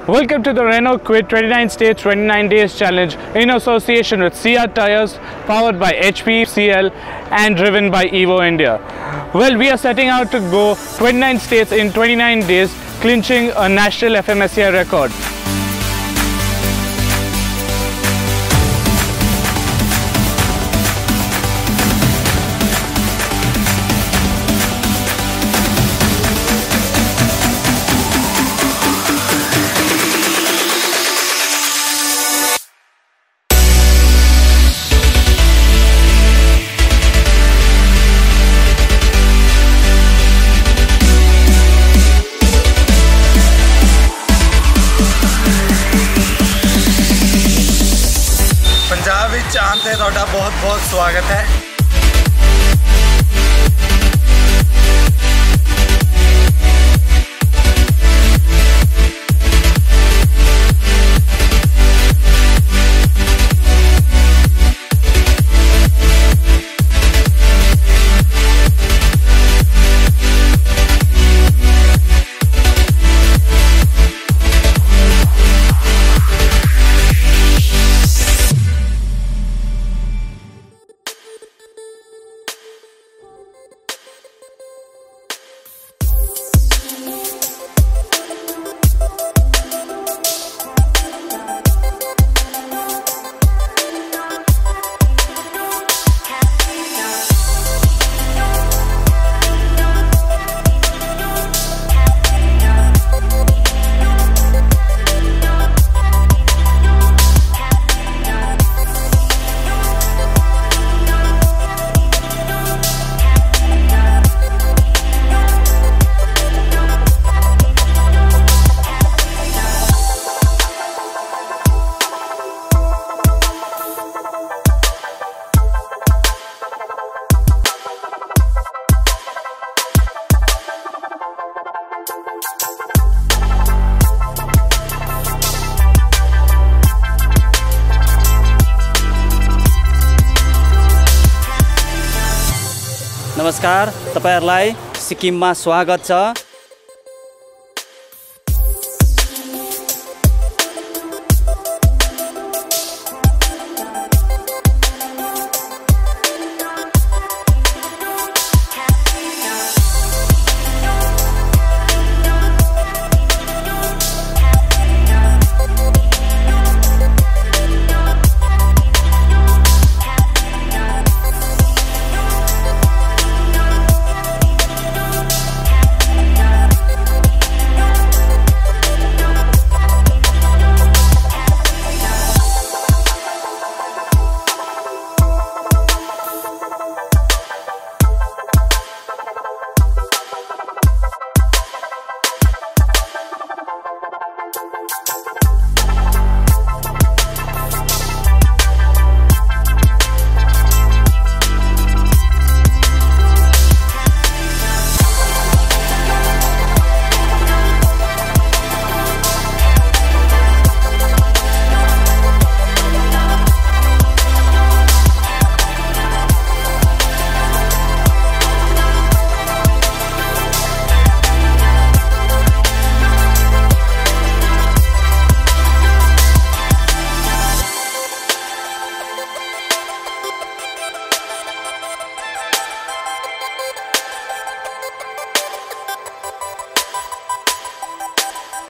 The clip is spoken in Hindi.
Welcome to the Renault Kwid 29 States 29 Days Challenge in association with Ceat Tyres, powered by HPCL and driven by Evo India. Well, we are setting out to go 29 states in 29 days, clinching a national FMSCI record. Punjab विच आने ते तुहाडा बहुत स्वागत है। नमस्कार, तपाईहरुलाई सिक्किममा स्वागत छ।